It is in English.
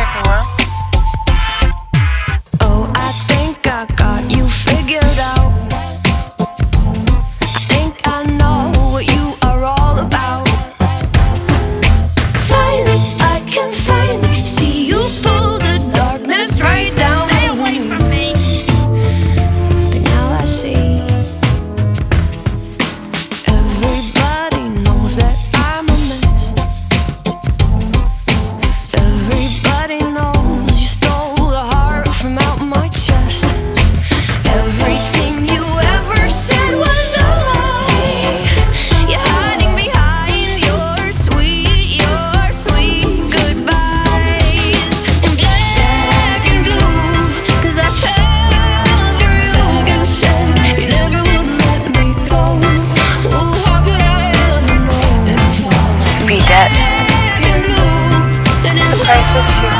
anything wrong? Oh, I think I got you figured out. I think I know what you are all about. Finally, I can finally see you pull the darkness right down. Stay away from me. But now I see. Everybody knows that I'm a mess. Everybody knows you stole the heart from out my chest. Everything you ever said was a lie. You're hiding behind your sweet goodbyes. In black and blue, 'cause I fell for you. You said you never would let me go. Ooh, how could I ever know? And fall Be dead. black and blue, and in The price is too